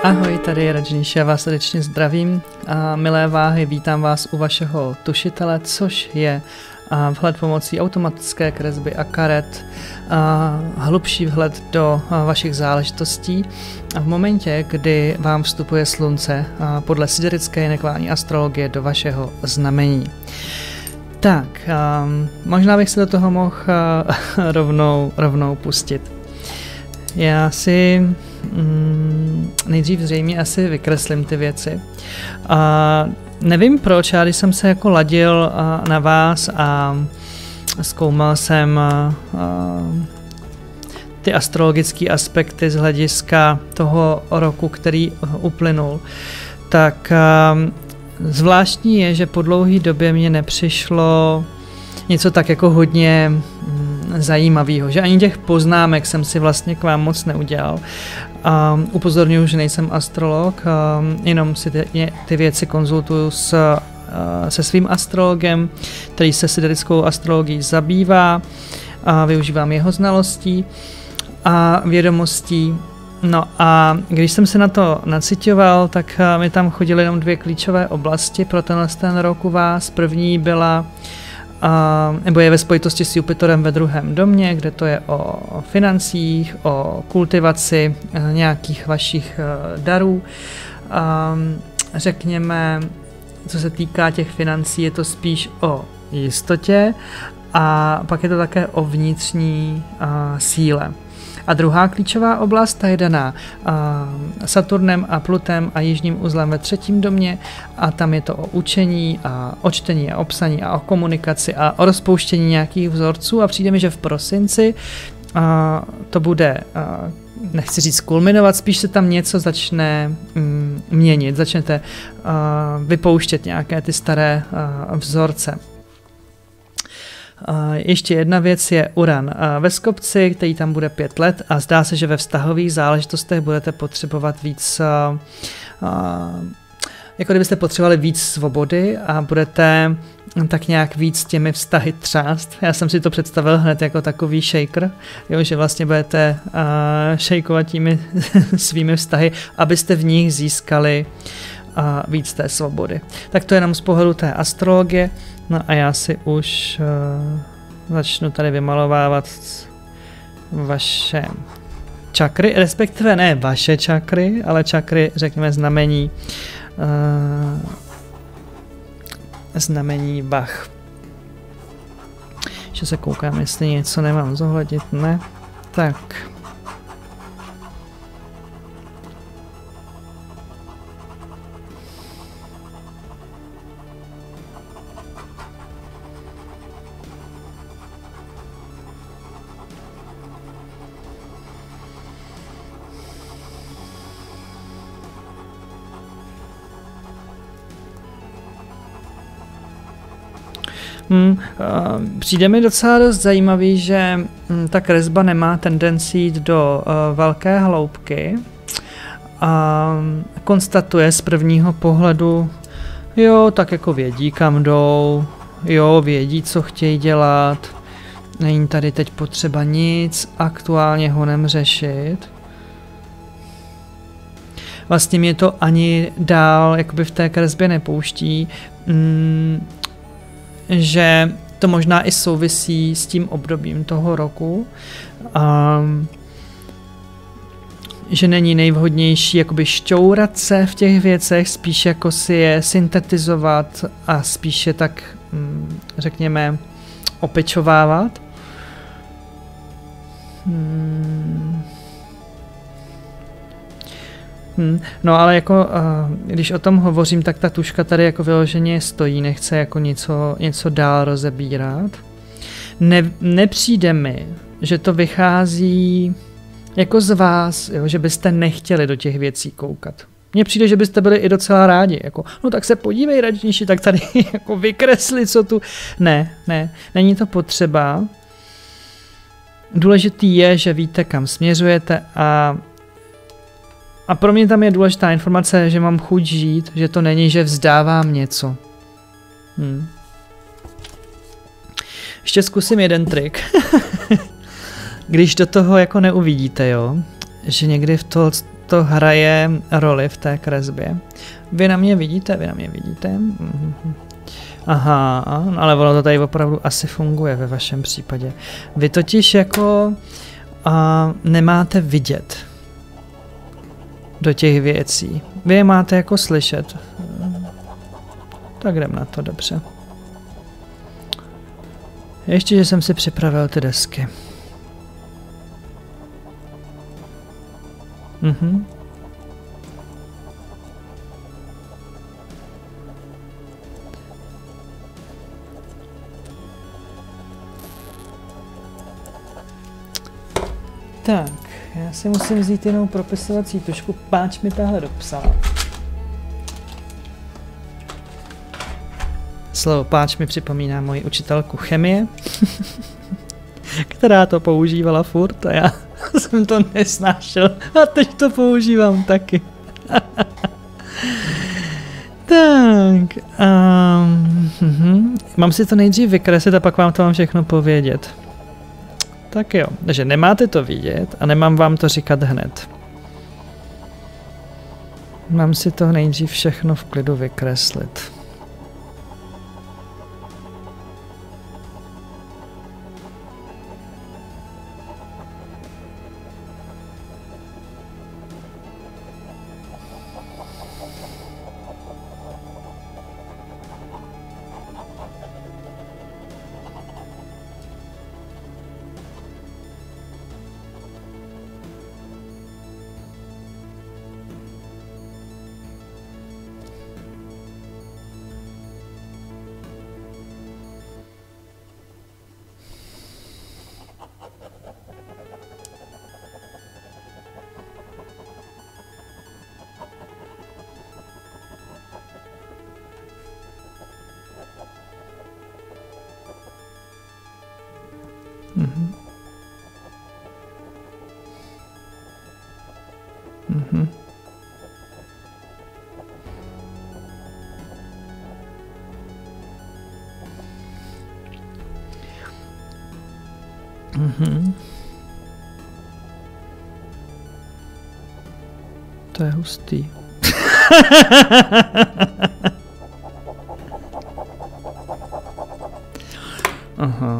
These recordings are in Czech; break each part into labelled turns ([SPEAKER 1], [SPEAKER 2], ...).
[SPEAKER 1] Ahoj, tady je Rajnish, já vás srdečně zdravím a milé váhy, vítám vás u vašeho tušitele, což je vhled pomocí automatické kresby a karet, hlubší vhled do vašich záležitostí a v momentě, kdy vám vstupuje slunce podle siderecké nekvální astrologie do vašeho znamení. Tak, možná bych se do toho mohl rovnou pustit. Já si nejdřív zřejmě asi vykreslím ty věci. Nevím proč, já když jsem se jako ladil na vás a zkoumal jsem ty astrologické aspekty z hlediska toho roku, který uplynul, tak zvláštní je, že po dlouhé době mě nepřišlo něco tak jako hodně zajímavého, že ani těch poznámek jsem si vlastně k vám moc neudělal. Upozorňuji, že nejsem astrolog, jenom si ty věci konzultuju se svým astrologem, který se siderickou astrologií zabývá, využívám jeho znalostí a vědomostí. No a když jsem se na to nacitoval, tak mi tam chodily jenom dvě klíčové oblasti pro ten rok u vás. První byla nebo je ve spojitosti s Jupiterem ve druhém domě, kde to je o financích, o kultivaci nějakých vašich darů. Řekněme, co se týká těch financí, je to spíš o jistotě a pak je to také o vnitřní síle. A druhá klíčová oblast, ta je daná Saturnem a Plutem a jižním uzlem ve třetím domě a tam je to o učení a o čtení a o psaní a o komunikaci a o rozpouštění nějakých vzorců a přijde mi, že v prosinci to bude, nechci říct kulminovat, spíš se tam něco začne měnit, začnete vypouštět nějaké ty staré vzorce. Ještě jedna věc je Uran ve Skopci, který tam bude 5 let a zdá se, že ve vztahových záležitostech budete potřebovat víc, jako kdybyste potřebovali víc svobody a budete tak nějak víc těmi vztahy třást. Já jsem si to představil hned jako takový shaker, jo, že vlastně budete shakeovat těmi svými vztahy, abyste v nich získali víc té svobody. Tak to je jenom z pohledu té astrologie. No a já si už začnu tady vymalovávat vaše čakry, respektive ne vaše čakry, ale čakry, řekněme, znamení vah. Ještě se koukám, jestli něco nemám zohlednit, ne? Tak. Přijde mi docela dost zajímavý, že ta kresba nemá tendenci jít do velké hloubky a konstatuje z prvního pohledu, jo, tak jako vědí, kam jdou, jo, vědí, co chtějí dělat, není tady teď potřeba nic aktuálně honem řešit. Vlastně mě to ani dál jakoby v té kresbě nepouští, že to možná i souvisí s tím obdobím toho roku, že není nejvhodnější jakoby šťourat se v těch věcech, spíš jako si je syntetizovat a spíše tak, řekněme, opečovávat. No ale jako, když o tom hovořím, tak ta tuška tady jako vyloženě stojí, nechce jako něco dál rozebírat. Nepřijde mi, že to vychází jako z vás, jo, že byste nechtěli do těch věcí koukat. Mně přijde, že byste byli i docela rádi, jako, no tak se podívej, Rajniši, tak tady jako vykresli, co tu... Ne, není to potřeba. Důležitý je, že víte, kam směřujete a pro mě tam je důležitá informace, že mám chuť žít, že to není, že vzdávám něco. Ještě zkusím jeden trik. Když do toho jako neuvidíte, jo, že někdy to hraje roli v té kresbě. Vy na mě vidíte? Aha, ale ono to tady opravdu asi funguje ve vašem případě. Vy totiž jako nemáte vidět do těch věcí. Vy je máte jako slyšet. Tak jdem na to, dobře. Ještě, že jsem si připravil ty desky. Tak, já si musím vzít jinou propisovací tužku, páč mi tahle dopsala. Slovo páč mi připomíná moji učitelku chemie, která to používala furt a já jsem to nesnášel a teď to používám taky. Tak, mám si to nejdřív vykreslit a pak vám to mám všechno povědět. Tak jo, takže nemáte to vidět a nemám vám to říkat hned. Mám si to nejdřív všechno v klidu vykreslit. To je hustý. Aha.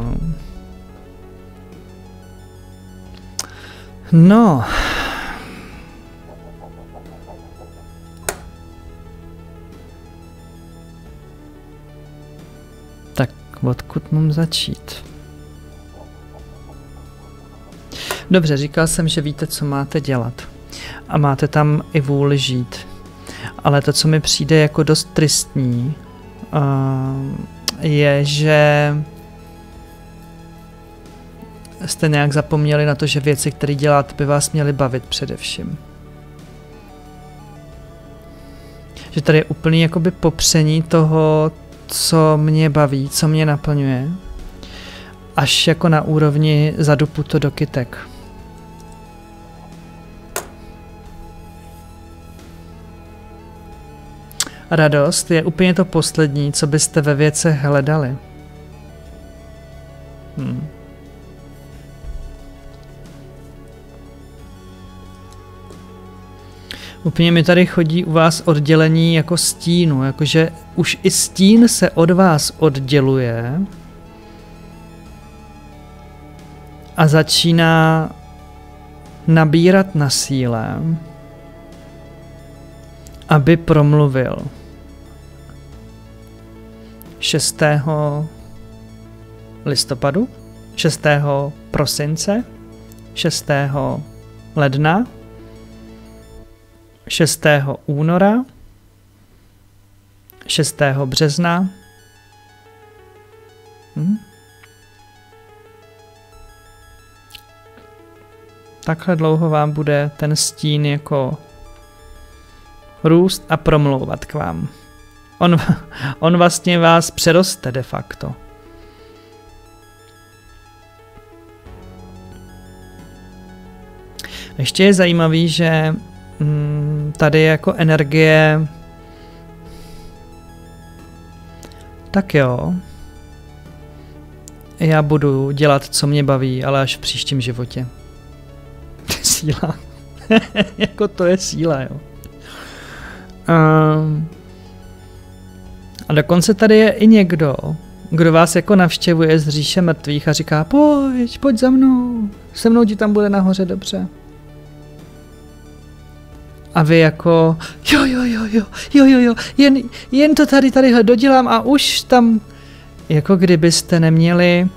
[SPEAKER 1] No. Tak odkud mám začít? Dobře, říkal jsem, že víte, co máte dělat. A máte tam i vůli žít. Ale to, co mi přijde jako dost tristní, je, že jste nějak zapomněli na to, že věci, které děláte, by vás měly bavit především. Že tady je úplný jakoby popření toho, co mě baví, co mě naplňuje. Až jako na úrovni zadupu to do kytek. Radost je úplně to poslední, co byste ve věcech hledali. Úplně mi tady chodí u vás oddělení jako stínu, jakože už i stín se od vás odděluje a začíná nabírat na síle, aby promluvil. 6. listopadu, 6. prosince, 6. ledna, 6. února, 6. března. Takhle dlouho vám bude ten stín jako růst a promlouvat k vám. On vlastně vás přeroste de facto. Ještě je zajímavý, že tady je jako energie. Tak jo. Já budu dělat, co mě baví, ale až v příštím životě. Síla. Jako to je síla, jo. A dokonce tady je i někdo, kdo vás jako navštěvuje z říše mrtvých a říká, pojď za mnou, se mnou ti tam bude nahoře dobře. A vy jako, jo, jen to tadyhle dodělám a už tam, jako kdybyste neměli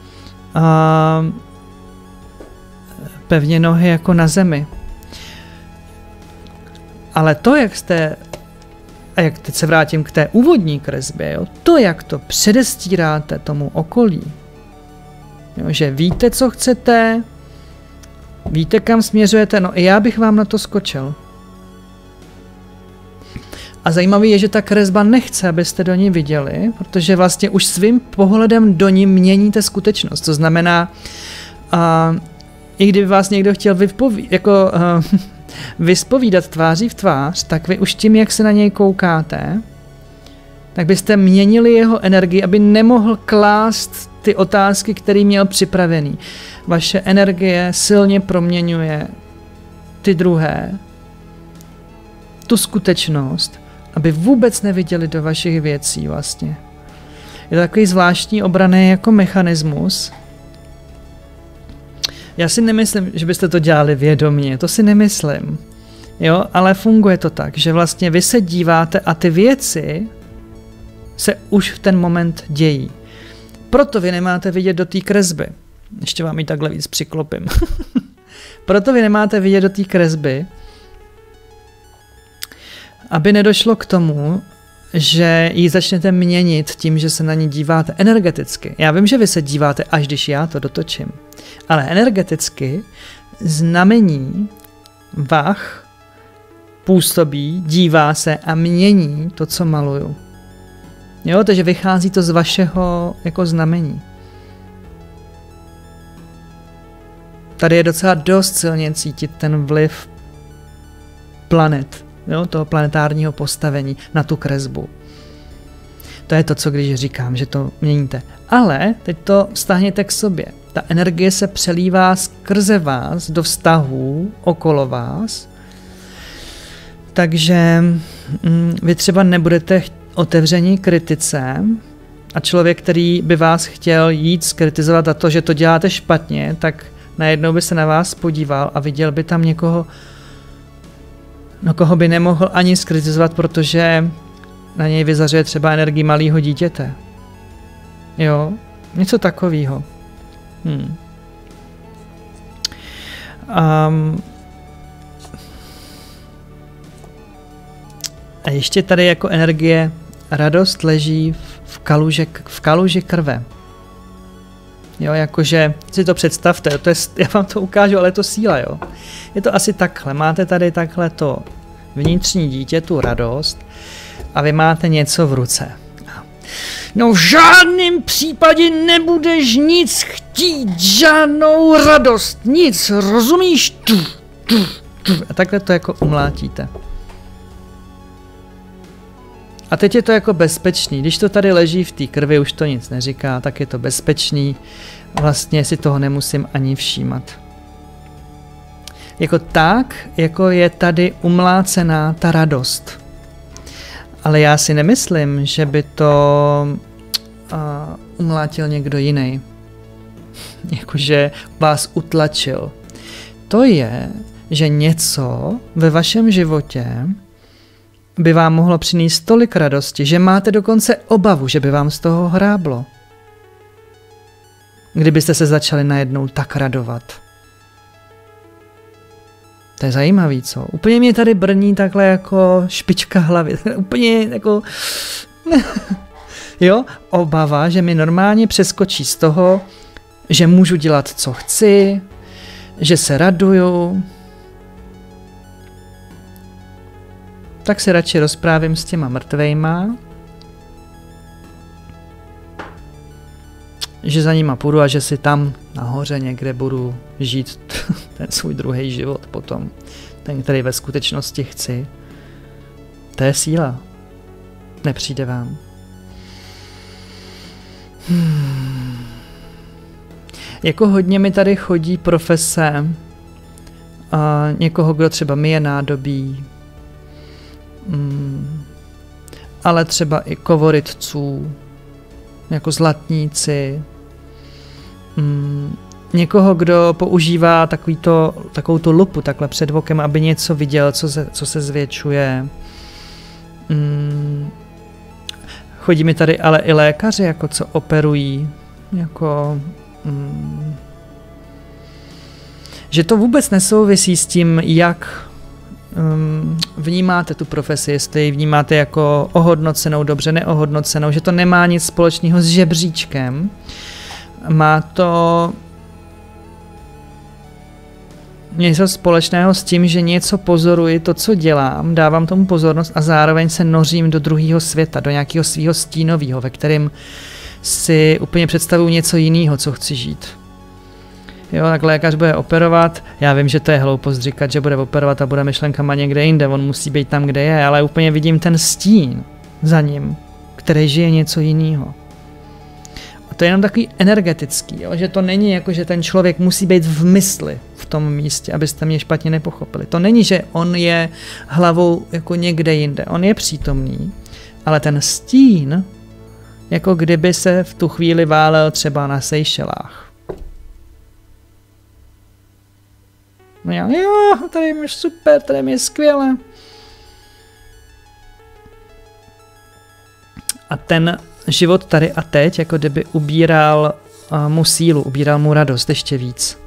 [SPEAKER 1] pevně nohy jako na zemi. Ale to, jak jste, a jak teď se vrátím k té úvodní kresbě, jo, to, jak to předestíráte tomu okolí, jo, že víte, co chcete, víte, kam směřujete, no i já bych vám na to skočil. A zajímavé je, že ta kresba nechce, abyste do ní viděli, protože vlastně už svým pohledem do ní měníte skutečnost. To znamená, i kdyby vás někdo chtěl vyspovídat tváří v tvář, tak vy už tím, jak se na něj koukáte, tak byste měnili jeho energii, aby nemohl klást ty otázky, které měl připravený. Vaše energie silně proměňuje ty druhé, tu skutečnost, aby vůbec neviděli do vašich věcí vlastně. Je to takový zvláštní obranný jako mechanismus. Já si nemyslím, že byste to dělali vědomě, to si nemyslím. Jo, ale funguje to tak, že vlastně vy se díváte a ty věci se už v ten moment dějí. Proto vy nemáte vidět do té kresby. Ještě vám ji takhle víc přiklopím. Proto vy nemáte vidět do té kresby, aby nedošlo k tomu, že ji začnete měnit tím, že se na ní díváte energeticky. Já vím, že vy se díváte, až když já to dotočím. Ale energeticky znamení vach působí, dívá se a mění to, co maluju. Jo, takže vychází to z vašeho jako znamení. Tady je docela dost silně cítit ten vliv planet, jo, toho planetárního postavení na tu kresbu. To je to, co když říkám, že to měníte. Ale teď to vztáhněte k sobě. Ta energie se přelívá skrze vás do vztahů okolo vás. Takže vy třeba nebudete otevření kritice a člověk, který by vás chtěl jít skritizovat za to, že to děláte špatně, tak najednou by se na vás podíval a viděl by tam někoho, no koho by nemohl ani skritizovat, protože na něj vyzařuje třeba energii malého dítěte. Jo, něco takového. A ještě tady jako energie radost leží v kaluži krve. Jo, jakože si to představte, to je, já vám to ukážu, ale je to síla, jo. Je to asi takhle, máte tady takhle to vnitřní dítě, tu radost a vy máte něco v ruce. No v žádném případě nebudeš nic chtít, žádnou radost, nic, rozumíš? A takhle to jako umlátíte. A teď je to jako bezpečný, když to tady leží v té krvi, už to nic neříká, tak je to bezpečný, vlastně si toho nemusím ani všímat. Jako tak, jako je tady umlácená ta radost. Ale já si nemyslím, že by to umlátil někdo jiný. Jakože vás utlačil. To je, že něco ve vašem životě by vám mohlo přinést tolik radosti, že máte dokonce obavu, že by vám z toho hráblo. Kdybyste se začali najednou tak radovat. To je zajímavý, co? Úplně mě tady brní takhle jako špička hlavy. Úplně jako... jo, obava, že mi normálně přeskočí z toho, že můžu dělat, co chci, že se raduju. Tak se radši rozprávím s těma mrtvejma, že za nima půjdu a že si tam nahoře někde budu žít ten svůj druhý život potom. Ten, který ve skutečnosti chci. To je síla. Nepřijde vám. Jako hodně mi tady chodí profese někoho, kdo třeba myje nádobí, ale třeba i kovorytců, jako zlatníci, někoho, kdo používá takovou tu lupu takhle před okem, aby něco viděl, co se zvětšuje. Chodí mi tady ale i lékaři, jako co operují, jako že to vůbec nesouvisí s tím, jak vnímáte tu profesi, jestli ji vnímáte jako ohodnocenou, dobře neohodnocenou, že to nemá nic společného s žebříčkem. Má to něco společného s tím, že něco pozoruji, to, co dělám, dávám tomu pozornost a zároveň se nořím do druhého světa, do nějakého svého stínového, ve kterém si úplně představuju něco jiného, co chci žít. Jo, tak lékař bude operovat, já vím, že to je hloupost říkat, že bude operovat a bude myšlenkama někde jinde, on musí být tam, kde je, ale úplně vidím ten stín za ním, který žije něco jiného. A to je jenom takový energetický, jo, že to není jako, že ten člověk musí být v mysli v tom místě, abyste mě špatně nepochopili. To není, že on je hlavou jako někde jinde, on je přítomný, ale ten stín, jako kdyby se v tu chvíli válel třeba na Seychelách. No já, jo, tady je super, tady je skvěle. A ten život tady a teď, jako kdyby ubíral mu sílu, ubíral mu radost ještě víc.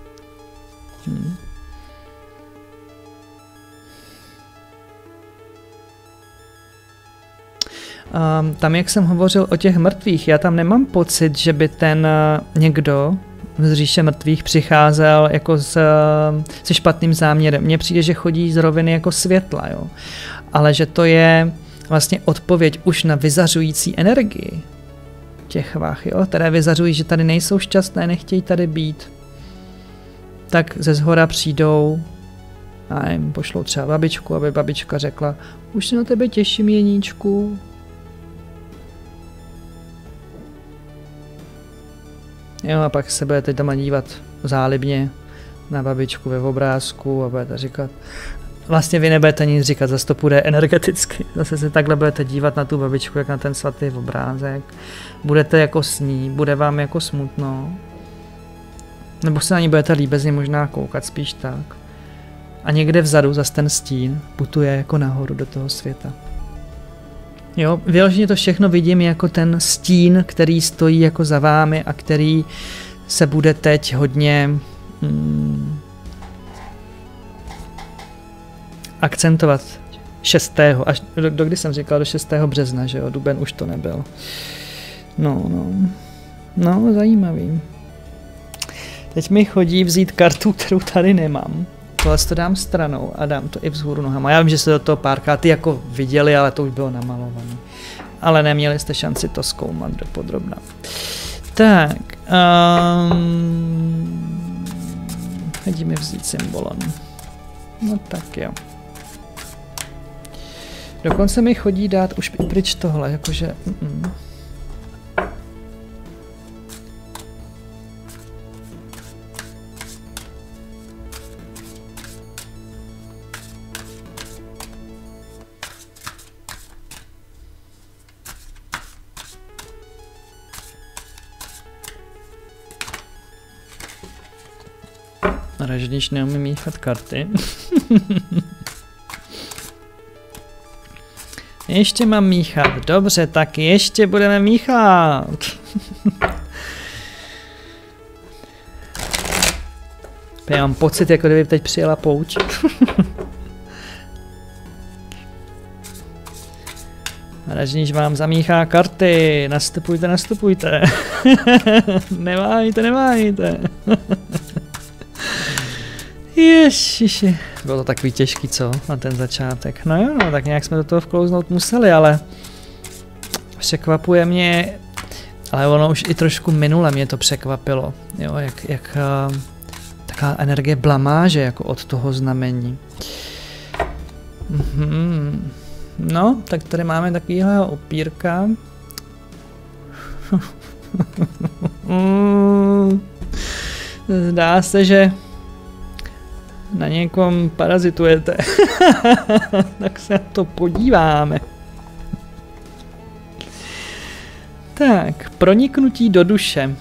[SPEAKER 1] Tam, jak jsem hovořil o těch mrtvých, já tam nemám pocit, že by ten někdo z říše mrtvých přicházel jako se špatným záměrem. Mně přijde, že chodí z roviny jako světla, jo. Ale že to je vlastně odpověď už na vyzařující energii těch vach, jo, které vyzařují, že tady nejsou šťastné, nechtějí tady být. Tak ze zhora přijdou a jim pošlou třeba babičku, aby babička řekla, už se na tebe těším, Jeníčku. Jo, a pak se budete tam dívat zálibně na babičku ve obrázku a budete říkat, vlastně vy nebudete nic říkat, zase to půjde energeticky. Zase se takhle budete dívat na tu babičku, jak na ten svatý obrázek. Budete jako s ní, bude vám jako smutno. Nebo se na ní budete líbezně možná koukat, spíš tak. A někde vzadu zase ten stín putuje jako nahoru do toho světa. Jo, vyloženě to všechno vidím jako ten stín, který stojí jako za vámi a který se bude teď hodně akcentovat 6. až do kdy jsem říkal, do 6. března, že jo, duben už to nebyl. No, zajímavý. Teď mi chodí vzít kartu, kterou tady nemám. Tohle to dám stranou a dám to i vzhůru nohama. Já vím, že jste do toho párkrát ty jako viděli, ale to už bylo namalované. Ale neměli jste šanci to zkoumat dopodrobna. Tak. Hodí mi vzít symbolon. No tak jo. Dokonce mi chodí dát už pryč tohle, jakože... Ražnič neumí míchat karty. Ještě mám míchat. Dobře, tak ještě budeme míchat. Já mám pocit, jako kdyby teď přijela pouť. Ražnič vám zamíchá karty. Nastupujte, nastupujte. Neváhejte. Ježiši. Bylo to takový těžký, co? Na ten začátek. No jo, no, tak nějak jsme do toho vklouznout museli, ale překvapuje mě, ale ono už i trošku minule mě to překvapilo, jo, jak taková energie blamáže jako od toho znamení. No, tak tady máme takovýhle opírka. Zdá se, že na někom parazitujete. Tak se na to podíváme. Tak, proniknutí do duše.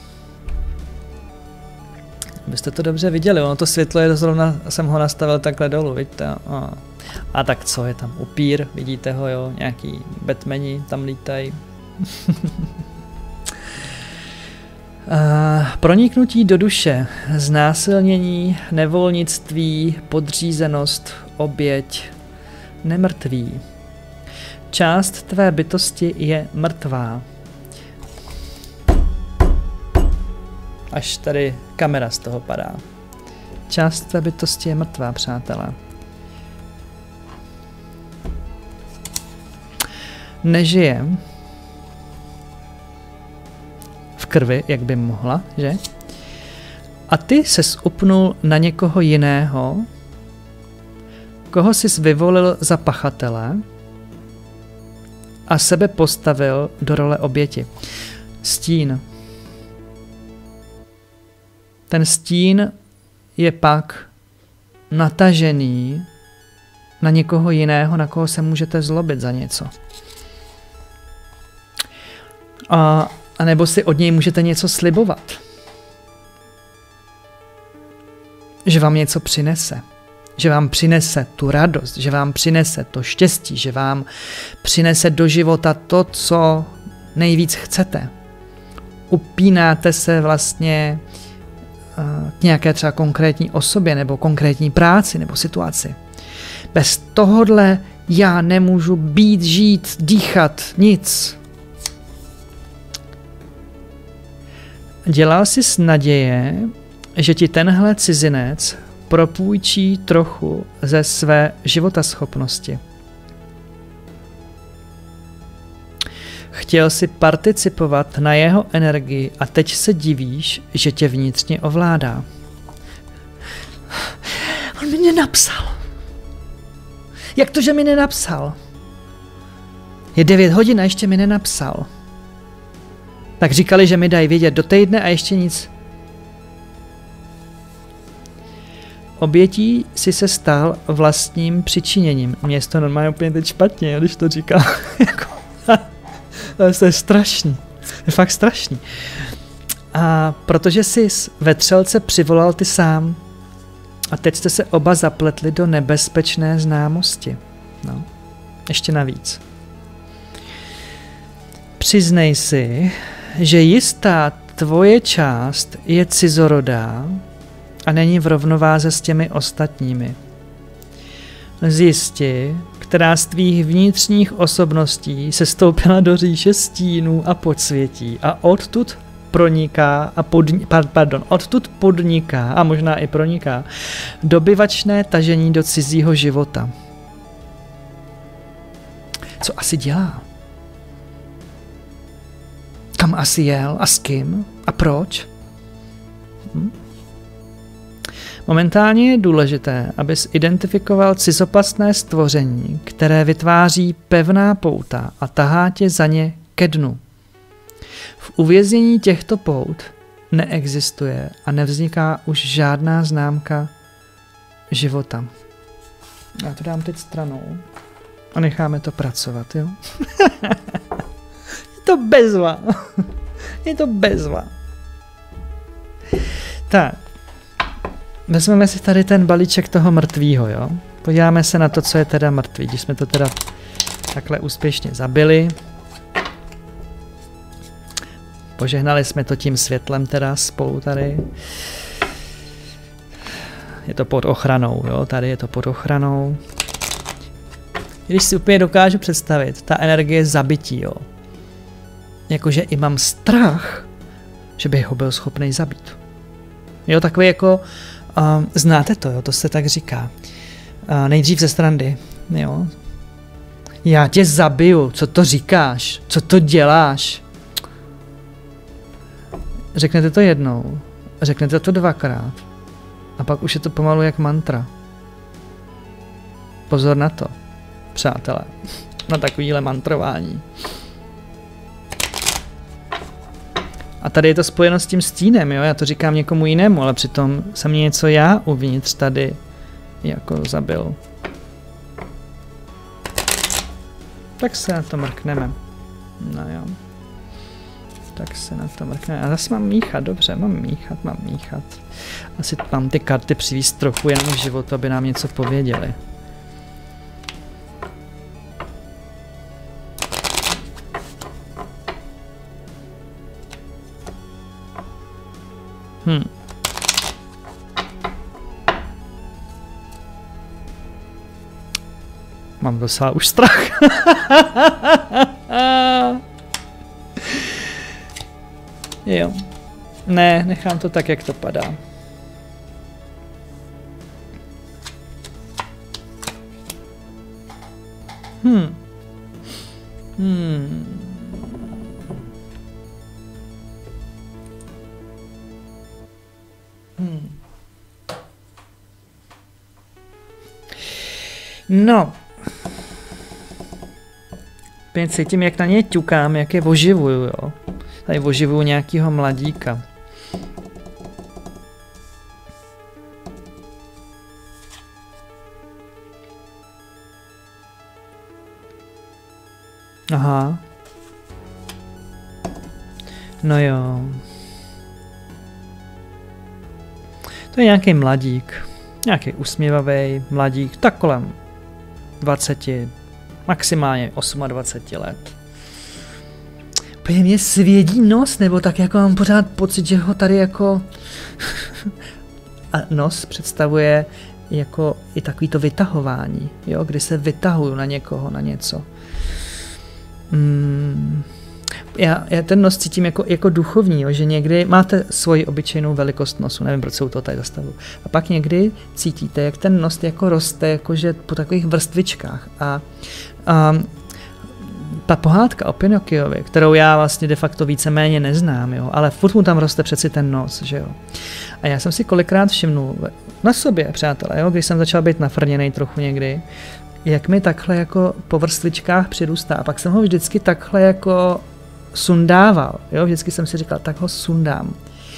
[SPEAKER 1] Abyste to dobře viděli, ono to světlo je zrovna, jsem ho nastavil takhle dolů, vidíte? A tak co, je tam upír, vidíte ho, jo, nějaký Batmani tam lítají. Proniknutí do duše, znásilnění, nevolnictví, podřízenost, oběť, nemrtvý. Část tvé bytosti je mrtvá. Až tady kamera z toho padá. Část tvé bytosti je mrtvá, přátelé. Nežije v krvi, jak by mohla, že? A ty ses upnul na někoho jiného, koho jsi vyvolil za pachatele a sebe postavil do role oběti. Stín. Ten stín je pak natažený na někoho jiného, na koho se můžete zlobit za něco. A nebo si od něj můžete něco slibovat. Že vám něco přinese. Že vám přinese tu radost, že vám přinese to štěstí, že vám přinese do života to, co nejvíc chcete. Upínáte se vlastně k nějaké třeba konkrétní osobě nebo konkrétní práci nebo situaci. Bez tohodle já nemůžu být, žít, dýchat, nic. Dělal jsi s naděje, že ti tenhle cizinec propůjčí trochu ze své životaschopnosti. Chtěl si participovat na jeho energii a teď se divíš, že tě vnitřně ovládá. On mi nenapsal. Jak to, že mi nenapsal? Je 9 hodin a ještě mi nenapsal. Tak říkali, že mi dají vědět do týdne a ještě nic. Obětí si se stal vlastním přičiněním. Mně je to normálně úplně teď špatně, když to říká. To je strašný. Je fakt strašný. A protože jsi ve Třelce přivolal ty sám a teď jste se oba zapletli do nebezpečné známosti. No, ještě navíc. Přiznej si, že jistá tvoje část je cizorodá a není v rovnováze s těmi ostatními. Zjisti, která z tvých vnitřních osobností se stoupila do říše stínů a podsvětí a odtud proniká a odtud podniká a možná i proniká dobyvačné tažení do cizího života. Co asi dělá? Kam asi jel a s kým a proč? Momentálně je důležité, abys identifikoval cizopasné stvoření, které vytváří pevná pouta a tahá tě za ně ke dnu. V uvěznění těchto pout neexistuje a nevzniká už žádná známka života. Já to dám teď stranou a necháme to pracovat, jo? Je to bezva. Je to bezva. Tak. Vezmeme si tady ten balíček toho mrtvýho, jo? Podíváme se na to, co je teda mrtvý, když jsme to teda takhle úspěšně zabili. Požehnali jsme to tím světlem teda spolu tady. Je to pod ochranou, jo? Tady je to pod ochranou. Když si úplně dokážu představit, ta energie zabití, jo? Jakože i mám strach, že bych ho byl schopný zabít. Jo, takový jako... znáte to, jo, to se tak říká. Nejdřív ze srandy, jo. Já tě zabiju, co to říkáš, co to děláš. Řeknete to jednou, řeknete to 2krát a pak už je to pomalu jak mantra. Pozor na to, přátelé, na takovýhle mantrování. A tady je to spojeno s tím stínem, jo? Já to říkám někomu jinému, ale přitom se mě něco já uvnitř tady jako zabil. Tak se na to mrkneme. No jo. Tak se na to mrkneme. A zase mám míchat, dobře, mám míchat. Asi mám ty karty přivízt trochu jenom v životu, aby nám něco pověděli. Mám docela už strach. Jo. Ne, nechám to tak, jak to padá. No. Pět cítím, jak na ně ťukám, jak je oživuju, jo. Tady oživuju nějakýho mladíka. Aha. No jo. To je nějaký mladík. Nějaký usměvavý mladík, tak kolem 20, maximálně 28 let. Úplně mě svědí nos, nebo tak jako mám pořád pocit, že ho tady jako... A nos představuje jako i takový to vytahování, jo, kdy se vytahuju na někoho, na něco. Já ten nos cítím jako duchovní, jo, že někdy máte svoji obyčejnou velikost nosu, nevím, proč se u toho tady zastavu. A pak někdy cítíte, jak ten nos jako roste, jakože po takových vrstvičkách. A ta pohádka o Pinokiovi, kterou já vlastně de facto víceméně neznám, jo, ale furt mu tam roste přeci ten nos, že jo. A já jsem si kolikrát všimnul na sobě, přátelé, jo, když jsem začal být nafrněnej trochu někdy, jak mi takhle jako po vrstvičkách přirůstá. A pak jsem ho vždycky takhle jako sundával, jo, vždycky jsem si říkal, tak ho sundám.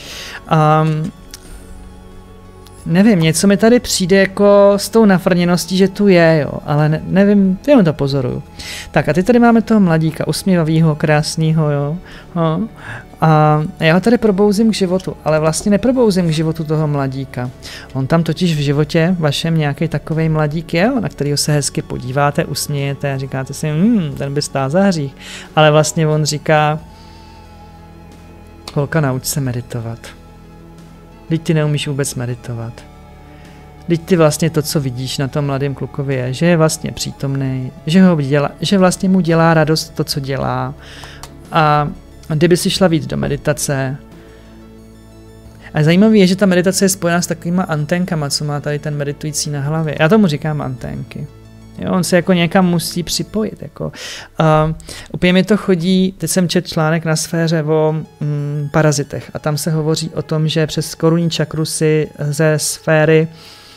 [SPEAKER 1] Nevím, něco mi tady přijde jako s tou nafrněností, že tu je, jo, ale nevím, jenom to pozoruju. Tak a teď tady máme toho mladíka, usměvavýho, krásného, jo. A já ho tady probouzím k životu, ale vlastně neprobouzím k životu toho mladíka. On tam totiž v životě vašem nějaký takovej mladík je, na kterýho se hezky podíváte, usmějete a říkáte si, ten by stál za hřích. Ale vlastně on říká, holka, nauč se meditovat. Vždyť ty neumíš vůbec meditovat. Vždyť ty vlastně to, co vidíš na tom mladém klukovi, je, že je vlastně přítomný, že vlastně mu dělá radost to, co dělá. A kdyby si šla víc do meditace. A zajímavé je, že ta meditace je spojená s takovýma anténkama, co má tady ten meditující na hlavě. Já tomu říkám anténky. Jo, on se jako někam musí připojit. Jako. Úplně mi to chodí, teď jsem četl článek na Sféře o parazitech a tam se hovoří o tom, že přes korunní čakru si ze sféry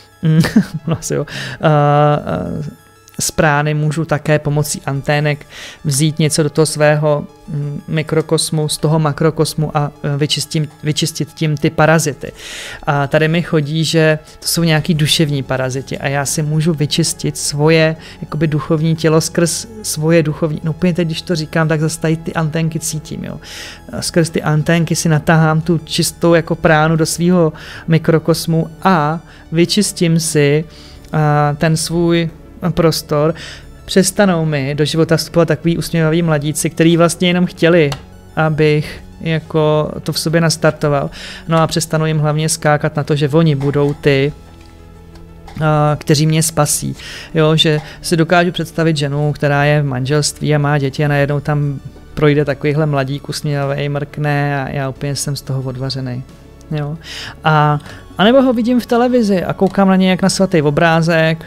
[SPEAKER 1] z prány můžu také pomocí antének vzít něco do toho svého mikrokosmu, z toho makrokosmu a vyčistit tím ty parazity. A tady mi chodí, že to jsou nějaký duševní paraziti a já si můžu vyčistit svoje jakoby duchovní tělo skrz svoje duchovní, no úplně teď, když to říkám, tak zase tady ty anténky cítím, jo. A skrz ty anténky si natáhám tu čistou jako pránu do svého mikrokosmu a vyčistím si ten svůj prostor, přestanou mi do života vstupovat takový usměvaví mladíci, který vlastně jenom chtěli, abych jako to v sobě nastartoval. No a přestanou jim hlavně skákat na to, že oni budou ty, kteří mě spasí. Jo, že si dokážu představit ženu, která je v manželství a má děti a najednou tam projde takovýhle mladík usměvavý, mrkne a já úplně jsem z toho odvařenej. Jo. A nebo ho vidím v televizi a koukám na něj jak na svatý obrázek.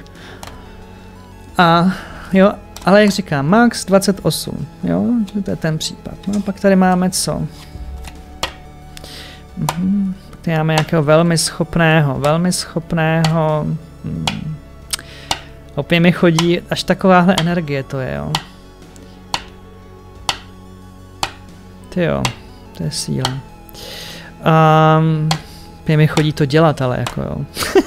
[SPEAKER 1] A jo, ale jak říkám, max 28, jo, to je ten případ. No a pak tady máme co? Tady máme nějakého velmi schopného, opět mi chodí až takováhle energie to je, jo. Tyjo, to je síla. Mi chodí to dělat, ale jako jo.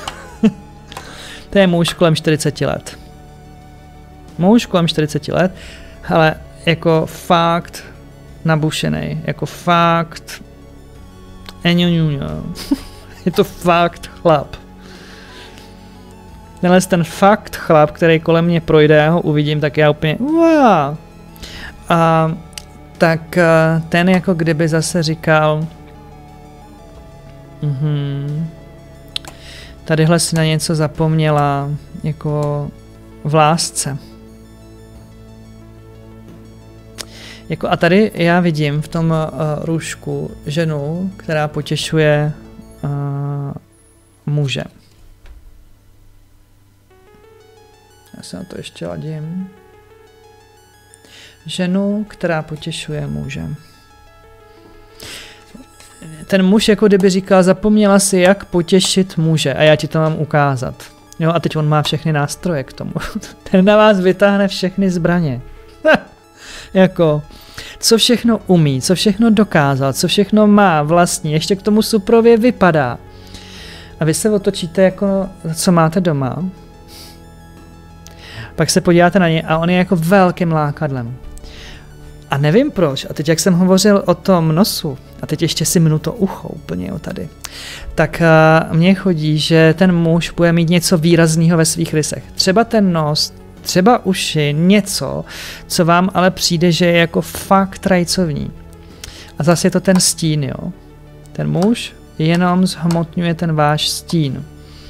[SPEAKER 1] To je muž kolem 40 let. Muž kolem 40 let, ale jako fakt nabušenej, jako fakt je to fakt chlap. Tenhle ten fakt chlap, který kolem mě projde, já ho uvidím, tak já úplně wow. Tak ten jako kdyby zase říkal tadyhle si na něco zapomněla jako v lásce. Jako a tady já vidím v tom růžku ženu, která potěšuje muže. Já se na to ještě ladím. Ženu, která potěšuje muže. Ten muž jako kdyby říkal, zapomněla si, jak potěšit muže a já ti to mám ukázat. Jo, a teď on má všechny nástroje k tomu. Ten na vás vytáhne všechny zbraně. Jako, co všechno umí, co všechno dokázal, co všechno má vlastní, ještě k tomu suprově vypadá. A vy se otočíte jako, co máte doma. Pak se podíváte na něj a on je jako velkým lákadlem. A nevím proč, a teď jak jsem hovořil o tom nosu, a teď ještě si mnu to ucho úplně jo tady, tak mně chodí, že ten muž bude mít něco výrazného ve svých rysech. Třeba ten nos, třeba uši, něco, co vám ale přijde, že je jako fakt rajcovní. A zase je to ten stín, jo. Ten muž jenom zhmotňuje ten váš stín.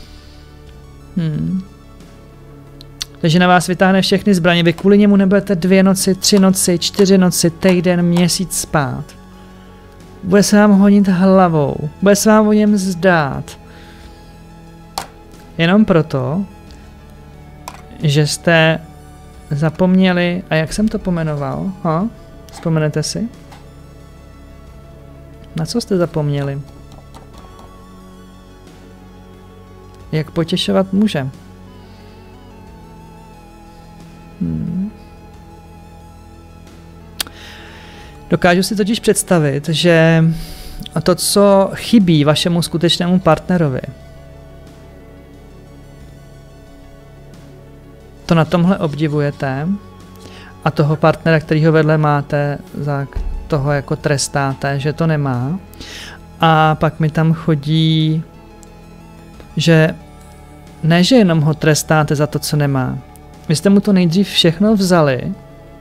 [SPEAKER 1] Takže na vás vytáhne všechny zbraně, vy kvůli němu nebudete 2 noci, 3 noci, 4 noci, týden, měsíc spát. Bude se vám honit hlavou, bude se vám o něm zdát. Jenom proto, že jste zapomněli, a jak jsem to pomenoval, vzpomenete si? Na co jste zapomněli? Jak potěšovat muže? Dokážu si totiž představit, že to, co chybí vašemu skutečnému partnerovi, to na tomhle obdivujete a toho partnera, kterýho vedle máte, za toho jako trestáte, že to nemá. A pak mi tam chodí, že ne, že jenom ho trestáte za to, co nemá. Vy jste mu to nejdřív všechno vzali,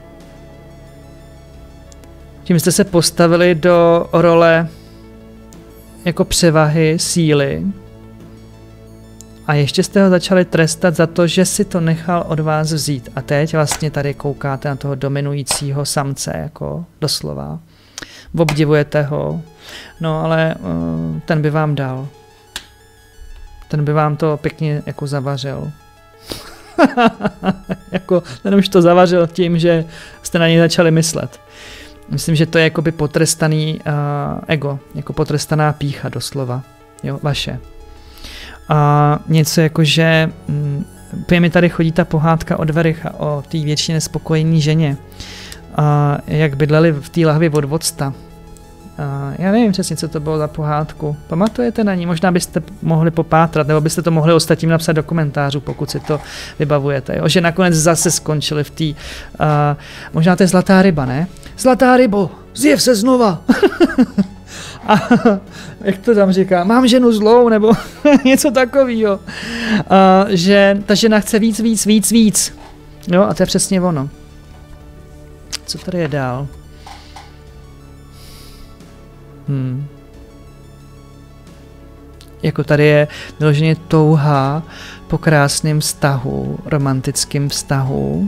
[SPEAKER 1] tím jste se postavili do role jako převahy, síly a ještě jste ho začali trestat za to, že si to nechal od vás vzít. A teď vlastně tady koukáte na toho dominujícího samce, jako doslova. Obdivujete ho, no ale ten by vám dal. Ten by vám to pěkně jako zavařil. Jako ten už to zavařil tím, že jste na něj začali myslet. Myslím, že to je jakoby potrestaný ego, jako potrestaná pýcha doslova, jo, vaše. A něco jako, že mi tady chodí ta pohádka od Vericha o té většině nespokojené ženě, jak bydleli v té lahvi od vodsta. Já nevím přesně, co to bylo za pohádku. Pamatujete na ní? Možná byste mohli popátrat, nebo byste to mohli ostatním napsat do komentářů, pokud si to vybavujete. Jo? Že nakonec zase skončili v té... možná to je Zlatá ryba, ne? Zlatá rybo, zjev se znova! A jak to tam říká? Mám ženu zlou, nebo něco takového. Že ta žena chce víc. Jo, a to je přesně ono. Co tady je dál? Jako tady je vyloženě touha po krásném vztahu, romantickém vztahu.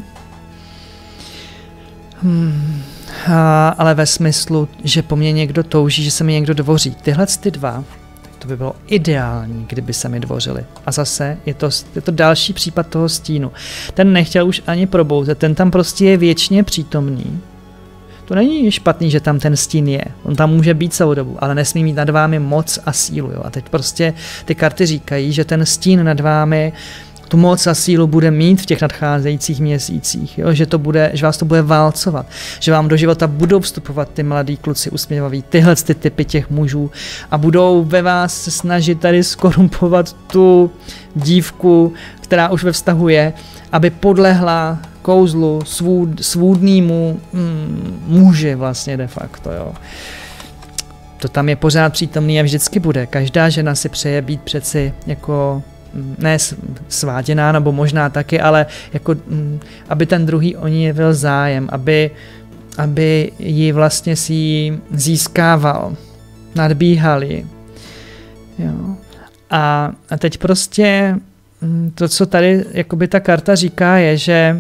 [SPEAKER 1] Ale ve smyslu, že po mně někdo touží, že se mi někdo dvoří. Tyhle ty dva, to by bylo ideální, kdyby se mi dvořili. A zase je to další případ toho stínu. Ten nechtěl už ani probouzet, ten tam prostě je věčně přítomný. To není špatný, že tam ten stín je. On tam může být celou dobu, ale nesmí mít nad vámi moc a sílu. Jo? A teď prostě ty karty říkají, že ten stín nad vámi tu moc a sílu bude mít v těch nadcházejících měsících, jo? Že vás to bude válcovat, že vám do života budou vstupovat ty mladí kluci usměvaví, tyhle ty typy těch mužů a budou ve vás se snažit tady skorumpovat tu dívku, která už ve vztahu je, aby podlehla kouzlu svůdnému muži vlastně de facto, jo. To tam je pořád přítomný a vždycky bude. Každá žena si přeje být přeci jako ne sváděná, nebo možná taky, ale jako, aby ten druhý o ní byl zájem, aby ji vlastně si získával, nadbíhal ji. Jo. A teď prostě to, co tady jakoby ta karta říká, je, že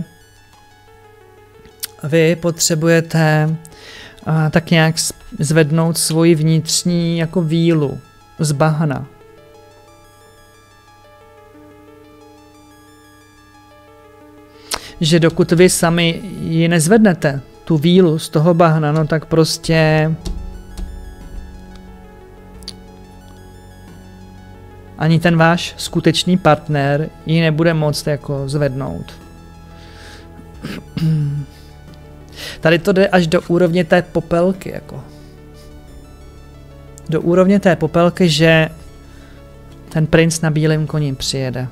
[SPEAKER 1] vy potřebujete tak nějak zvednout svoji vnitřní jako vílu z bahna. Že dokud vy sami ji nezvednete, tu vílu z toho bahna, no tak prostě ani ten váš skutečný partner ji nebude moct jako zvednout. Tady to jde až do úrovně té popelky, jako. Do úrovně té popelky, že ten princ na bílém koni přijede.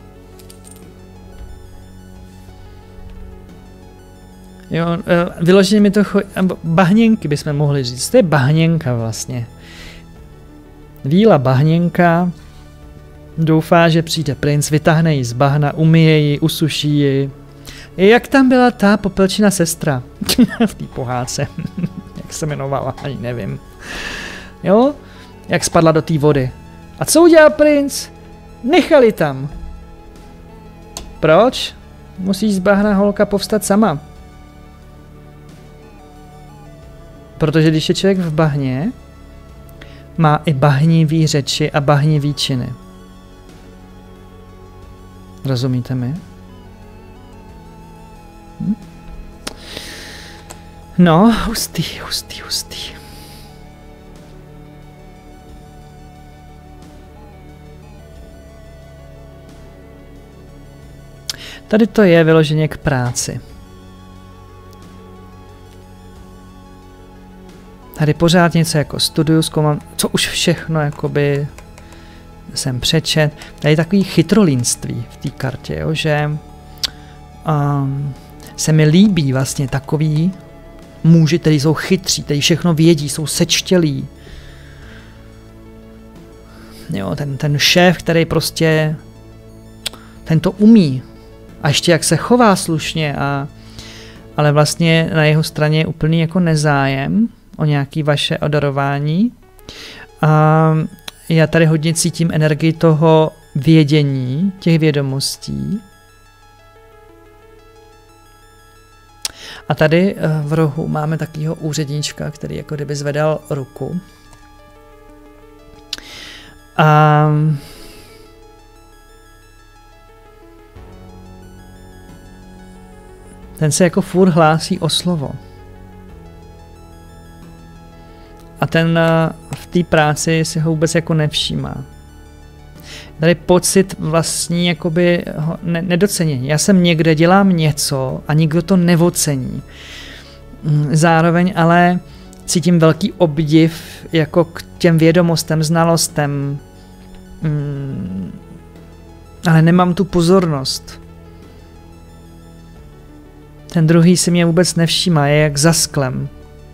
[SPEAKER 1] Jo, vyloženě mi to bahněnky bychom mohli říct. To je bahněnka vlastně. Víla bahněnka doufá, že přijde princ, vytáhne ji z bahna, umyje ji, usuší ji. Jak tam byla ta popelčina sestra? V té pohádce. Jak se jmenovala, ani nevím. Jo? Jak spadla do té vody. A co udělal princ? Nechali tam. Proč? Musí z bahna holka povstat sama. Protože když je člověk v bahně, má i bahnivý řeči a bahnivý činy. Rozumíte mi? No, hustý. Tady to je vyloženě k práci. Tady pořád něco jako studiu, zkoumám, co už všechno jakoby jsem přečet. Tady je takový chytrolínství v té kartě, jo, že se mi líbí vlastně takový muži, kteří jsou chytří, kteří všechno vědí, jsou sečtělí. Jo, ten šéf, který prostě ten to umí. A ještě jak se chová slušně, ale vlastně na jeho straně je úplný jako nezájem o nějaké vaše odarování. Já tady hodně cítím energii toho vědění, těch vědomostí. A tady v rohu máme takového úředníčka, který jako kdyby zvedal ruku. A ten se jako furt hlásí o slovo. A ten v té práci si ho vůbec jako nevšímá. Tady pocit vlastní jakoby nedocenění. Já jsem někde, dělám něco a nikdo to neocení. Zároveň ale cítím velký obdiv jako k těm vědomostem, znalostem. Ale nemám tu pozornost. Ten druhý si mě vůbec nevšímá, je jak za sklem.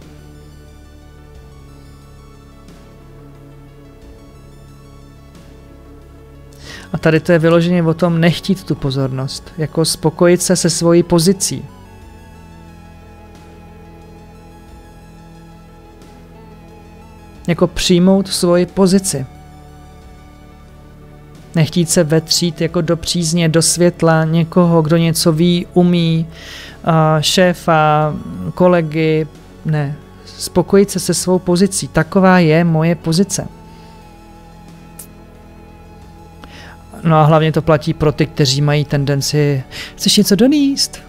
[SPEAKER 1] A tady to je vyloženě o tom nechtít tu pozornost, jako spokojit se se svojí pozicí. Jako přijmout svoji pozici. Nechtít se vetřít jako do přízně, do světla někoho, kdo něco ví, umí, šéfa, kolegy, ne. Spokojit se se svou pozicí. Taková je moje pozice. No a hlavně to platí pro ty, kteří mají tendenci, chceš něco donést?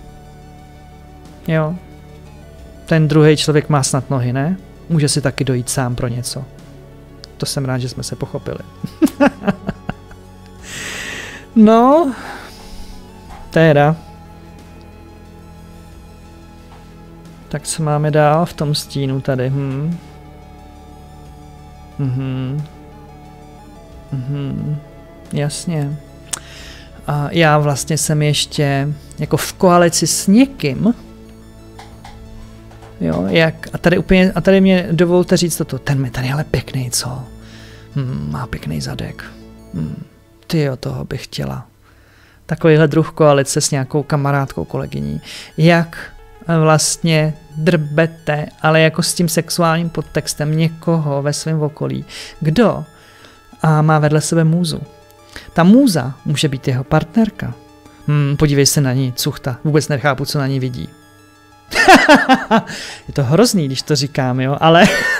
[SPEAKER 1] Jo. Ten druhý člověk má snad nohy, ne? Může si taky dojít sám pro něco. To jsem rád, že jsme se pochopili. No, Teda. Tak co máme dál v tom stínu tady? Jasně. A já vlastně jsem ještě jako v koalici s někým. Jo, jak, a tady mě dovolte říct toto. Ten mi tady ale pěkný, co? Má pěkný zadek. Tyjo, toho bych chtěla. Takovýhle druh koalice s nějakou kamarádkou, kolegyní. Jak vlastně drbete, ale jako s tím sexuálním podtextem někoho ve svém okolí. Kdo má vedle sebe můzu? Ta můza může být jeho partnerka. Podívej se na ní, cuchta. Vůbec nechápu, co na ní vidí. Je to hrozný, když to říkám, jo, ale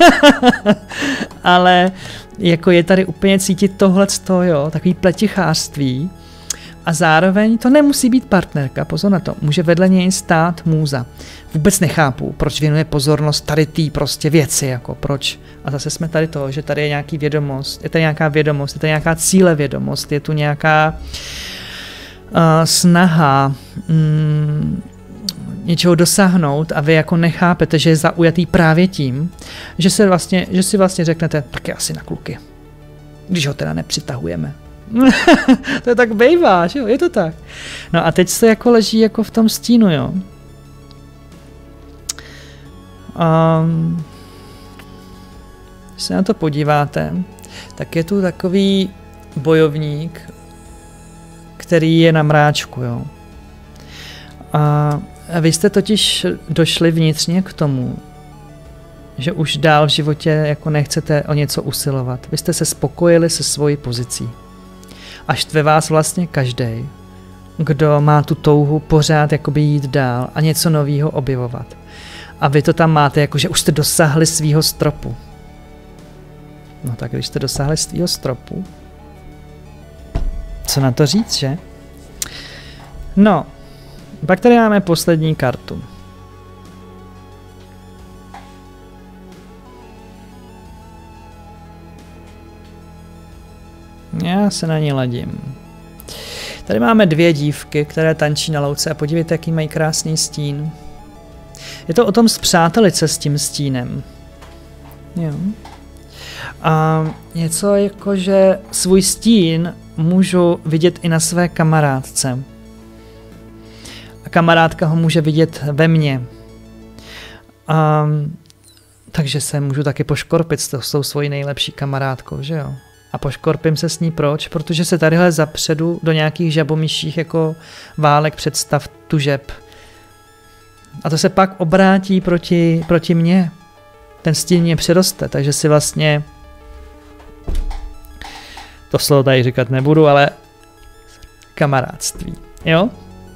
[SPEAKER 1] ale jako je tady úplně cítit tohleto, jo, takový pletichářství a zároveň to nemusí být partnerka, pozor na to, může vedle něj stát můza. Vůbec nechápu, proč věnuje pozornost tady tý prostě věci, jako proč. A zase jsme tady toho, že tady je nějaký vědomost, je tady nějaká vědomost, je tady nějaká cílevědomost, je tu nějaká snaha něčeho dosáhnout a vy jako nechápete, že je zaujatý právě tím, že si vlastně řeknete, tak je asi na kluky, když ho teda nepřitahujeme. To je tak bejvá, že jo, je to tak. No a teď se jako leží jako v tom stínu, jo. Když se na to podíváte, tak je tu takový bojovník, který je na mráčku, jo. A vy jste totiž došli vnitřně k tomu, že už dál v životě jako nechcete o něco usilovat. Vy jste se spokojili se svojí pozicí. A štve vás vlastně každej, kdo má tu touhu pořád jakoby jít dál a něco nového objevovat. A vy to tam máte, jako že už jste dosáhli svýho stropu. No tak když jste dosáhli svýho stropu, co na to říct, že? No, pak tady máme poslední kartu. Já se na ní ladím. Tady máme dvě dívky, které tančí na louce a podívejte, jaký mají krásný stín. Je to o tom spřátelit se s tím stínem. Jo. A něco jako, že svůj stín můžu vidět i na své kamarádce. A kamarádka ho může vidět ve mně. Takže se můžu taky poškorpit s tou svojí nejlepší kamarádkou, že jo? A poškorpím se s ní proč? Protože se tadyhle zapředu do nějakých žabomyších jako válek představ tužeb. A to se pak obrátí proti mně. Ten stín mě přiroste, takže si vlastně to slovo tady říkat nebudu, ale kamarádství, jo?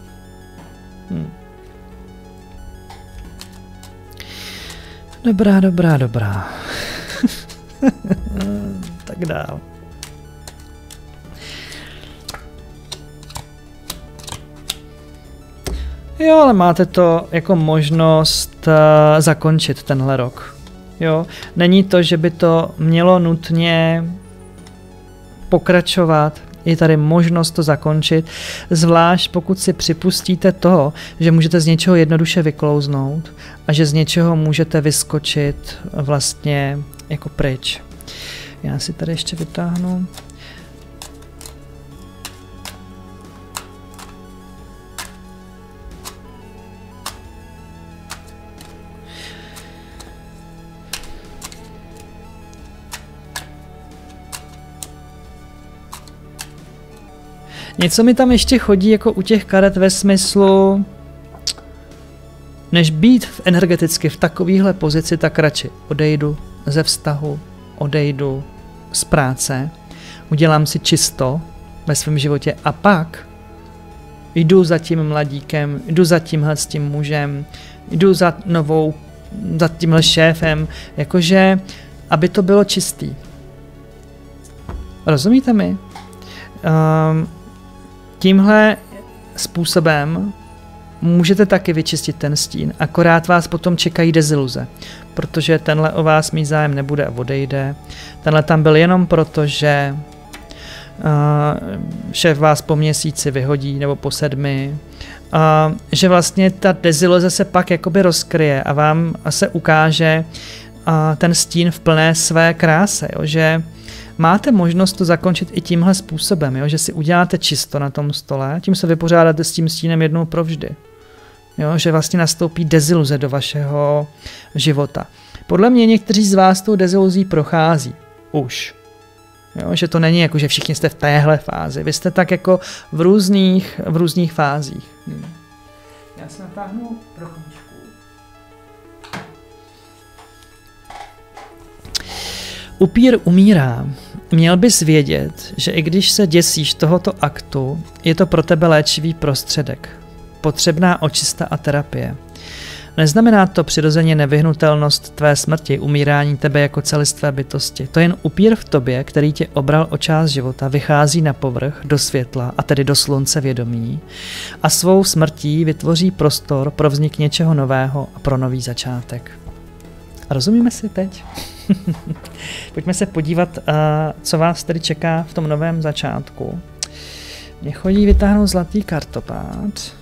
[SPEAKER 1] Dobrá. Tak dál. Jo, ale máte to jako možnost zakončit tenhle rok. Jo, není to, že by to mělo nutně pokračovat, je tady možnost to zakončit, zvlášť pokud si připustíte toho, že můžete z něčeho jednoduše vyklouznout a že z něčeho můžete vyskočit vlastně jako pryč. Já si tady ještě vytáhnu. Něco mi tam ještě chodí jako u těch karet ve smyslu, než být energeticky v takovéhle pozici, tak radši odejdu ze vztahu, odejdu z práce, udělám si čisto ve svém životě a pak jdu za tím mladíkem, jdu za tímhle s tím mužem, jdu za tímhle šéfem, jakože, aby to bylo čistý. Rozumíte mi? Tímhle způsobem můžete taky vyčistit ten stín, akorát vás potom čekají deziluze, protože tenhle o vás mít zájem nebude a odejde. Tenhle tam byl jenom proto, že šéf vás po měsíci vyhodí nebo po 7, že vlastně ta deziluze se pak jakoby rozkryje a vám se ukáže ten stín v plné své kráse, jo? Že máte možnost to zakončit i tímhle způsobem, jo? Že si uděláte čisto na tom stole, tím se vypořádáte s tím stínem jednou provždy. Jo? Že vlastně nastoupí deziluze do vašeho života. Podle mě někteří z vás tou deziluzí prochází už. Jo? Že to není jako, že všichni jste v téhle fázi. Vy jste tak jako v různých fázích. Já se natáhnu trochu. Upír umírá. Měl bys vědět, že i když se děsíš tohoto aktu, je to pro tebe léčivý prostředek. Potřebná očista a terapie. Neznamená to přirozeně nevyhnutelnost tvé smrti, umírání tebe jako celistvé bytosti. To jen upír v tobě, který tě obral o část života, vychází na povrch, do světla, a tedy do slunce vědomí, a svou smrtí vytvoří prostor pro vznik něčeho nového a pro nový začátek. Rozumíme si teď? Pojďme se podívat, co vás tedy čeká v tom novém začátku. Mně chodí vytáhnout zlatý kartopád.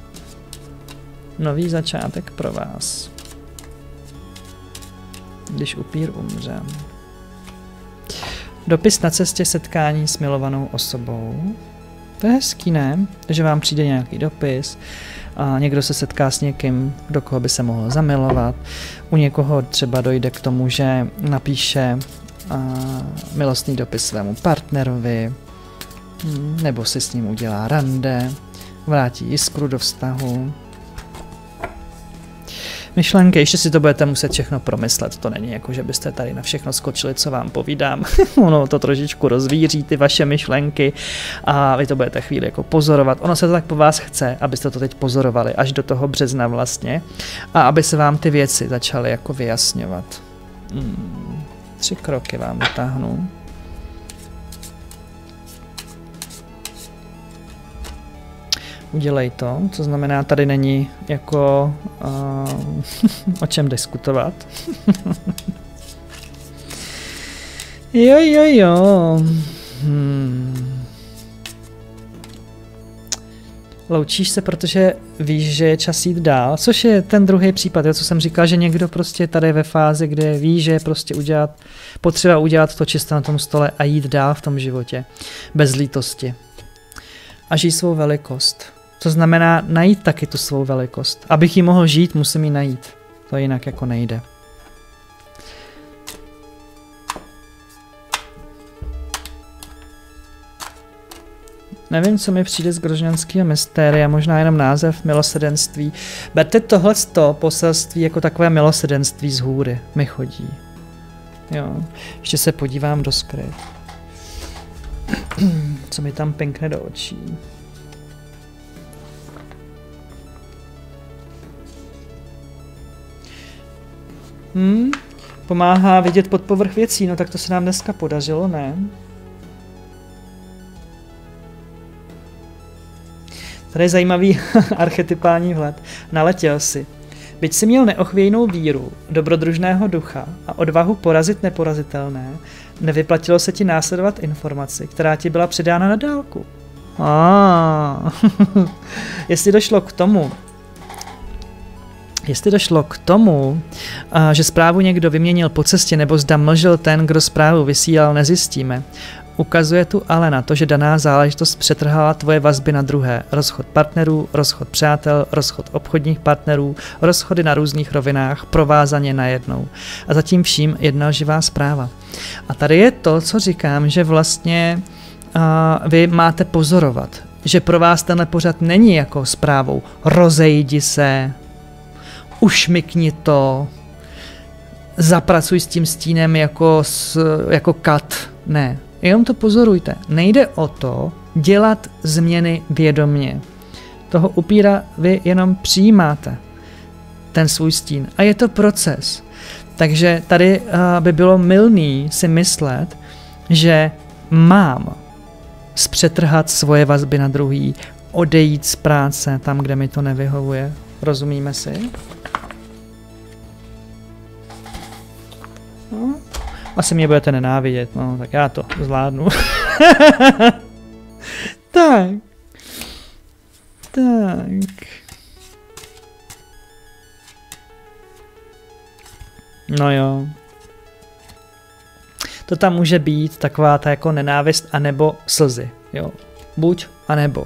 [SPEAKER 1] Nový začátek pro vás. Když upír umře. Dopis na cestě setkání s milovanou osobou. To je hezký, ne? Že vám přijde nějaký dopis, a někdo se setká s někým, do koho by se mohl zamilovat. U někoho třeba dojde k tomu, že napíše milostný dopis svému partnerovi, nebo si s ním udělá rande, vrátí jiskru do vztahu. Myšlenky, ještě si to budete muset všechno promyslet, to není jako, že byste tady na všechno skočili, co vám povídám. Ono to trošičku rozvíří, ty vaše myšlenky, a vy to budete chvíli jako pozorovat. Ono se to tak po vás chce, abyste to teď pozorovali až do toho března vlastně, a aby se vám ty věci začaly jako vyjasňovat. 3 kroky vám vytáhnu. Udělej to, co znamená, tady není jako o čem diskutovat. Jo. Loučíš se, protože víš, že je čas jít dál, což je ten druhý případ, co jsem říkal, že někdo prostě tady ve fázi, kde ví, že je prostě potřeba udělat to čisto na tom stole a jít dál v tom životě, bez lítosti. A žij svou velikost. To znamená najít taky tu svou velikost. Abych ji mohl žít, musím ji najít. To jinak jako nejde. Nevím, co mi přijde z grožňanského mystéria, možná jenom název milosrdenství. Berte tohleto poselství jako takové milosrdenství z hůry. Mi chodí. Jo. Ještě se podívám do skryt. Co mi tam pinkne do očí. Pomáhá vidět pod povrch věcí, no tak to se nám dneska podařilo, ne? Tady je zajímavý archetypální vhled. Naletěl si. Byť si měl neochvějnou víru, dobrodružného ducha a odvahu porazit neporazitelné, nevyplatilo se ti následovat informaci, která ti byla předána na dálku. Jestli došlo k tomu, že zprávu někdo vyměnil po cestě, nebo zda mlžil ten, kdo zprávu vysílal, nezjistíme. Ukazuje tu ale na to, že daná záležitost přetrhala tvoje vazby na druhé. Rozchod partnerů, rozchod přátel, rozchod obchodních partnerů, rozchody na různých rovinách, provázaně najednou. A zatím vším jedna živá zpráva. A tady je to, co říkám, že vlastně vy máte pozorovat, že pro vás tenhle pořad není jako zprávou rozejdi se, ušmykni to, zapracuj s tím stínem jako kat. Ne, jenom to pozorujte. Nejde o to dělat změny vědomě. Toho upíra vy jenom přijímáte, ten svůj stín. A je to proces. Takže tady by bylo mylný si myslet, že mám zpřetrhat svoje vazby na druhý, odejít z práce tam, kde mi to nevyhovuje. Rozumíme si? No, asi mě budete nenávidět, no, tak já to zvládnu. Tak. Tak. No jo. To tam může být taková ta jako nenávist anebo slzy. Jo. Buď a nebo.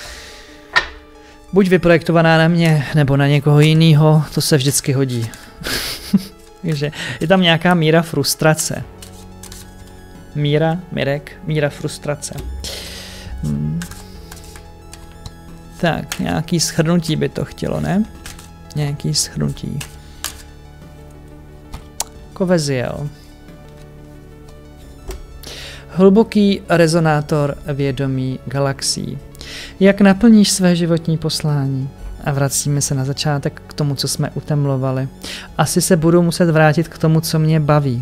[SPEAKER 1] Buď vyprojektovaná na mě, nebo na někoho jiného, to se vždycky hodí. Takže je tam nějaká míra frustrace. Míra frustrace. Tak, nějaký shrnutí by to chtělo, ne? Nějaký shrnutí. Koveziel. Hluboký rezonátor vědomí galaxií. Jak naplníš své životní poslání? A vracíme se na začátek k tomu, co jsme utemlovali. Asi se budu muset vrátit k tomu, co mě baví.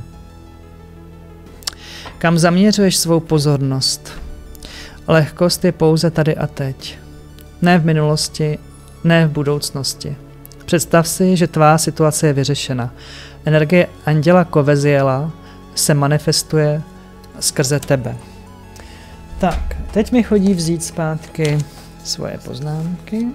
[SPEAKER 1] Kam zaměřuješ svou pozornost? Lehkost je pouze tady a teď. Ne v minulosti, ne v budoucnosti. Představ si, že tvá situace je vyřešena. Energie anděla Koveziela se manifestuje skrze tebe. Tak, teď mi chodí vzít zpátky svoje poznámky.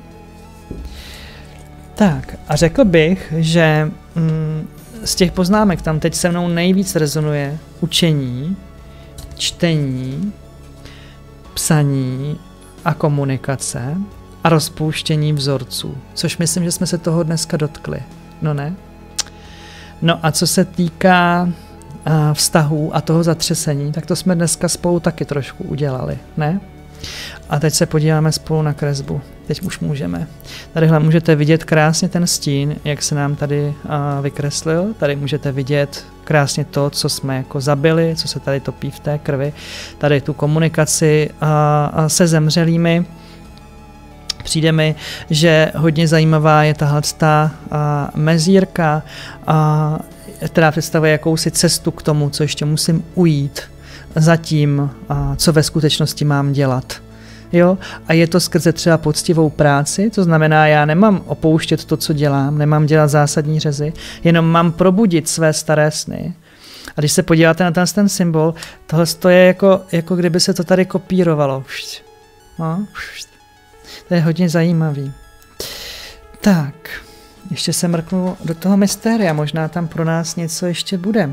[SPEAKER 1] Tak, a řekl bych, že z těch poznámek tam teď se mnou nejvíc rezonuje učení, čtení, psaní a komunikace a rozpouštění vzorců, což myslím, že jsme se toho dneska dotkli. No ne? No a co se týká vztahů a toho zatřesení, tak to jsme dneska spolu taky trošku udělali, ne? A teď se podíváme spolu na kresbu. Teď už můžeme. Tadyhle můžete vidět krásně ten stín, jak se nám tady vykreslil. Tady můžete vidět krásně to, co jsme jako zabili, co se tady topí v té krvi. Tady tu komunikaci se zemřelými. Přijde mi, že hodně zajímavá je tahleta mezírka, která představuje jakousi cestu k tomu, co ještě musím ujít za tím, co ve skutečnosti mám dělat. Jo? A je to skrze třeba poctivou práci, to znamená, já nemám opouštět to, co dělám, nemám dělat zásadní řezy, jenom mám probudit své staré sny. A když se podíváte na ten symbol, tohle je jako kdyby se to tady kopírovalo. No? To je hodně zajímavý. Tak, ještě se mrknu do toho mystéria, možná tam pro nás něco ještě bude.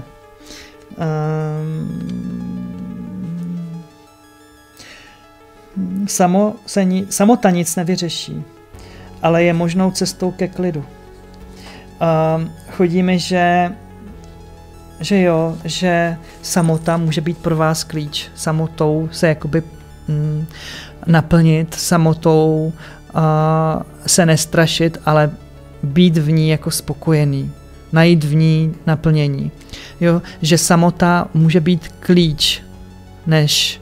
[SPEAKER 1] Samota nic nevyřeší, ale je možnou cestou ke klidu. Chodí mi, že samota může být pro vás klíč. Samotou se jakoby naplnit, samotou se nestrašit, ale být v ní jako spokojený, najít v ní naplnění. Jo? Že samota může být klíč, než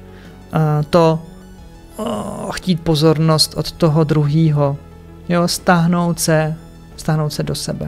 [SPEAKER 1] chtít pozornost od toho druhýho. Jo? Stáhnout se do sebe.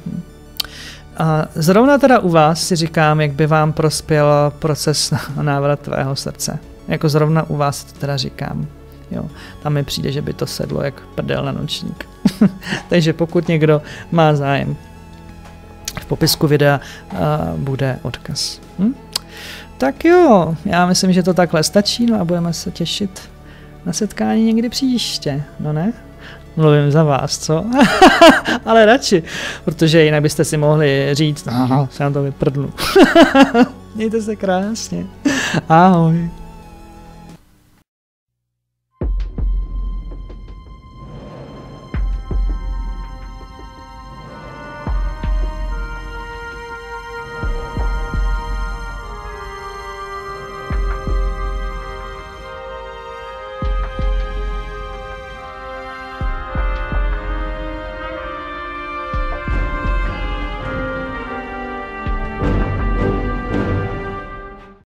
[SPEAKER 1] A zrovna teda u vás si říkám, jak by vám prospěl proces návrat tvého srdce. Jako zrovna u vás to teda říkám. Jo, tam mi přijde, že by to sedlo jak prdel na nočník. Takže pokud někdo má zájem, v popisku videa bude odkaz. Tak jo, já myslím, že to takhle stačí, no a budeme se těšit na setkání někdy příště, no ne? Mluvím za vás, co? Ale radši, protože jinak byste si mohli říct, se nám to vyprdnu. Mějte se krásně. Ahoj.